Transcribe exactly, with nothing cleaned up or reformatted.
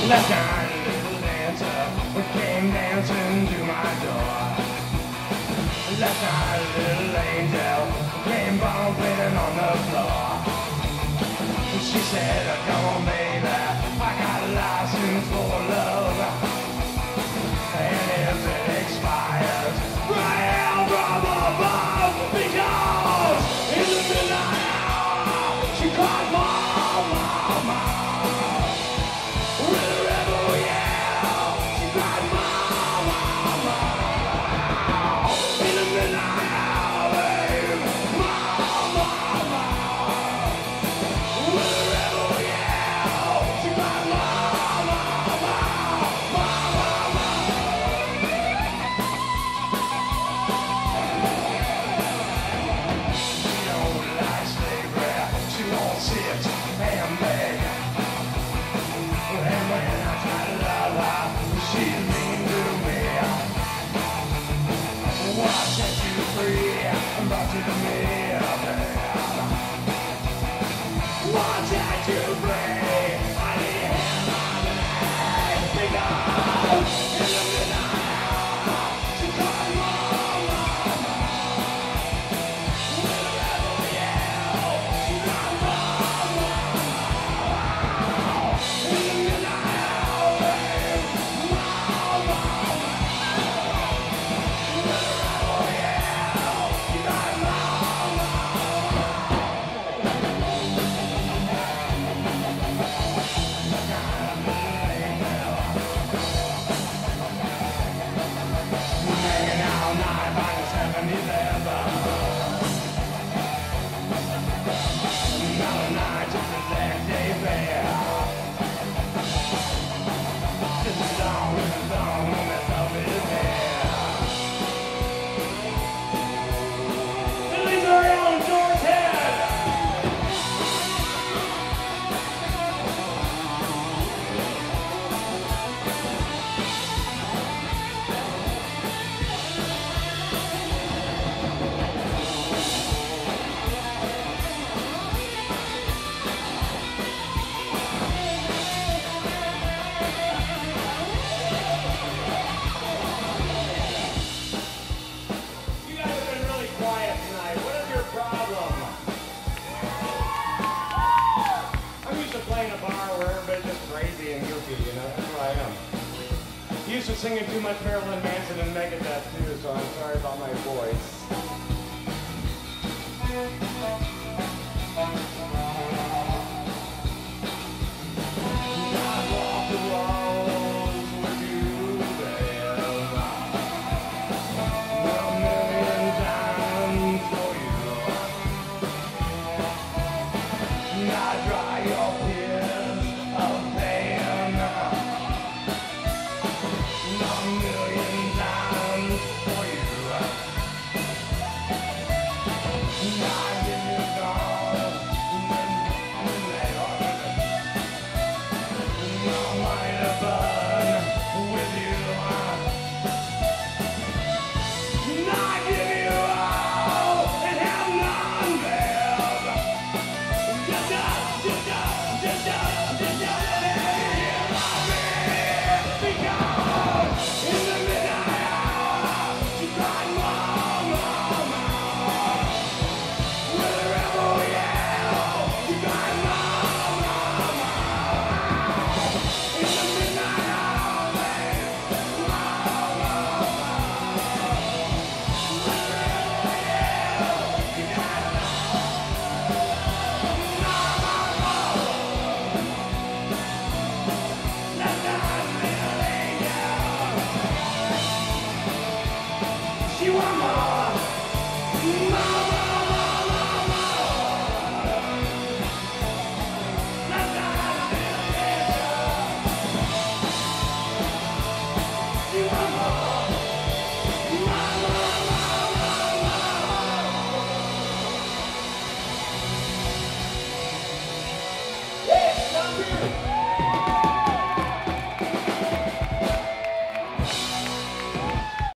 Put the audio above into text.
Last night a little dancer came dancing to my door. Last night a little angel came bumping on the floor. She said, come on baby, I got a license for love. And if it expires, I am from above. Because in the midnight hour, she cried, mom, mom, mom. With a rebel yell, she cried, mom, mom, mom. In the midnight hour, babe, mom, mom, mom. With a rebel yell, she cried, mom, mom, mom, mom, mom, mom. She don't like slavery, she won't sit and beg. And when I try to love her, she's mean to me. Well, I set you free and brought you to me, babe. Well, I set you free, I need him on the leg. Because in the midnight hour, she cried, mom, mom, mom. With a rebel yell, she cried, mom, mom, mom. In the midnight hour, babe, mom, mom, mom. With a rebel yell, she cried, mom, mom, hanging out night by the seven eleven. Another night just a next day fair. Just as long as the long myself is there. Billy Murray on George Head. You guys have been really quiet tonight. What is your problem? I'm used to playing a bar where everybody's just crazy and goofy, you know? That's who I am. Used to singing too much Marilyn Manson and Megadeth too, so I'm sorry about my voice.